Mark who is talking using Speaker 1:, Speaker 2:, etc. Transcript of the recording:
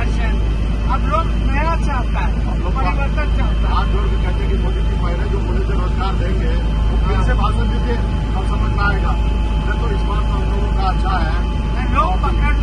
Speaker 1: भाषण। अब लोग नया चाहता है, परिवर्तन चाहता है।
Speaker 2: हाथ जोड़ के कहते हैं कि मोदी जी पहले जो बोले थे रोजगार देंगे, वो फिर से भाषण दीजिए, अब समझ में आएगा। तो इस बात तो हम लोगों का अच्छा है,
Speaker 1: लोग पकड़